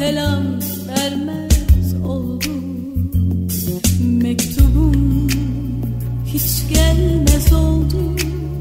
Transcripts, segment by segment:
selam vermez oldum. Mektubum hiç gelmez oldu.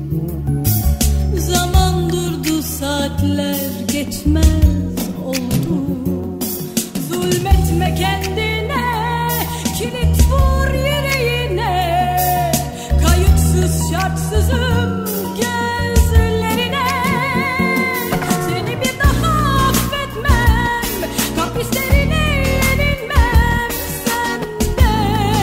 Zaman durdu, saatler geçmez oldu. Zulmetme kendine, kilit vur yüreğine. Kayıtsız şartsızım gözlerine. Seni bir daha affetmem, kapislerine yenilmem. Sen de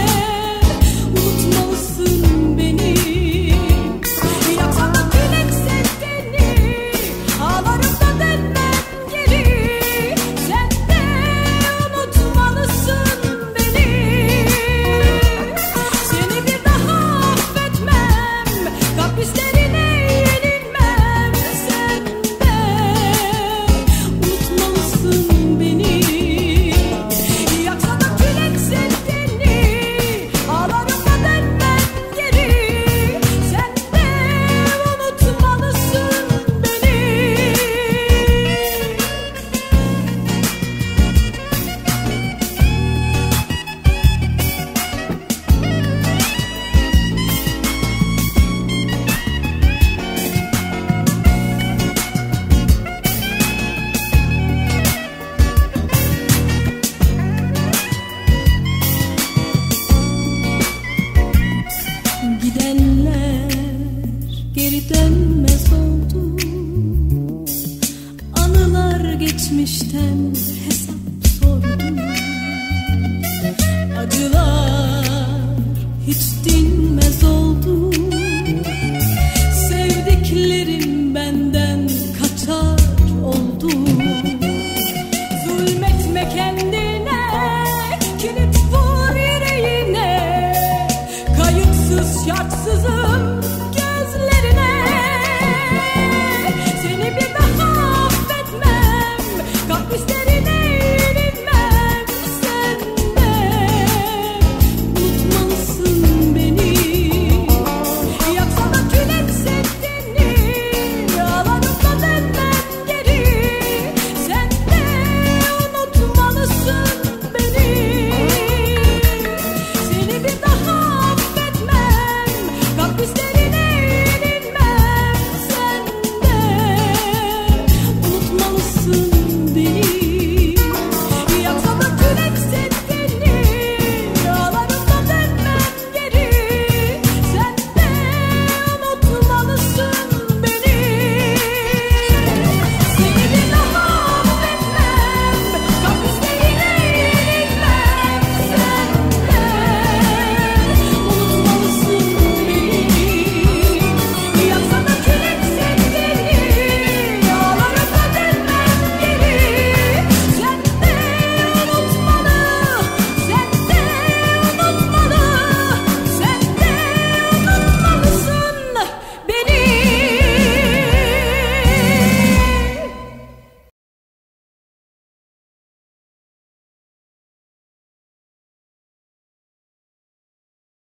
unutmalısın beni. Yaksan da kürek sesini, ağlarım da dönmem geri. Sen de unutmalısın beni. Seni bir daha affetmem, kapislerine yenilmem. Sen de unutmalısın beni. Yaksan da kürek sesini, ağlarım da dönmem geri. Sen de unutmalısın beni. Gidenler geri dönmez oldu. Anılar geçmişten hesap sordu. Acılar hiç dinmez oldu.